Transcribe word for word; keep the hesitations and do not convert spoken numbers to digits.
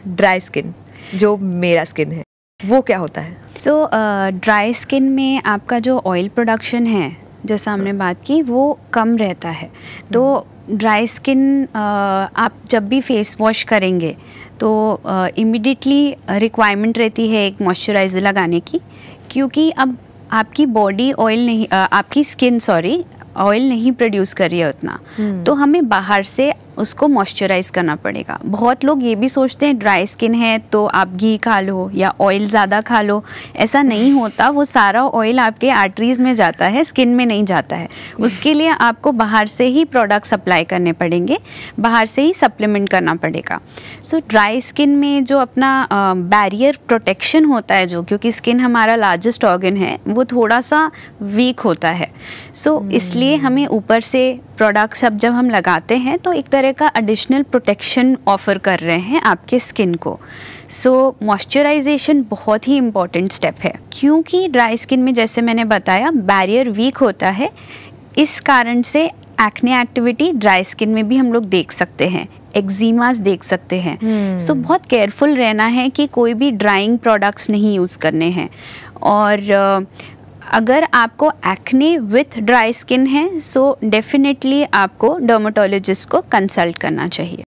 Dry skin, जो मेरा skin है, वो क्या होता है? सो ड्राई स्किन में आपका जो ऑयल प्रोडक्शन है, जैसा हमने बात की, वो कम रहता है। तो ड्राई स्किन आप जब भी फेस वॉश करेंगे तो इमिडिएटली रिक्वायरमेंट रहती है एक मॉइस्चराइज़र लगाने की, क्योंकि अब आपकी बॉडी ऑयल नहीं, uh, आपकी स्किन सॉरी ऑयल नहीं प्रोड्यूस कर रही है उतना, तो हमें बाहर से उसको मॉइस्चराइज करना पड़ेगा। बहुत लोग ये भी सोचते हैं ड्राई स्किन है तो आप घी खा लो या ऑयल ज़्यादा खा लो, ऐसा नहीं होता। वो सारा ऑयल आपके आर्टरीज़ में जाता है, स्किन में नहीं जाता है। उसके लिए आपको बाहर से ही प्रोडक्ट्स अप्लाई करने पड़ेंगे, बाहर से ही सप्लीमेंट करना पड़ेगा। सो ड्राई स्किन में जो अपना बैरियर uh, प्रोटेक्शन होता है, जो क्योंकि स्किन हमारा लार्जेस्ट ऑर्गन है, वो थोड़ा सा वीक होता है। सो so, इसलिए हमें ऊपर से प्रोडक्ट्स अब जब हम लगाते हैं तो एक तरह का एडिशनल प्रोटेक्शन ऑफर कर रहे हैं आपके स्किन को। सो मॉइस्चराइजेशन बहुत ही इम्पॉर्टेंट स्टेप है, क्योंकि ड्राई स्किन में जैसे मैंने बताया बैरियर वीक होता है। इस कारण से एक्ने एक्टिविटी ड्राई स्किन में भी हम लोग देख सकते हैं, एक्जिमास देख सकते हैं। So hmm. so, बहुत केयरफुल रहना है कि कोई भी ड्राइंग प्रोडक्ट्स नहीं यूज़ करने हैं। और uh, अगर आपको एक्ने विथ ड्राई स्किन है, सो डेफिनेटली आपको डर्मेटोलॉजिस्ट को कंसल्ट करना चाहिए।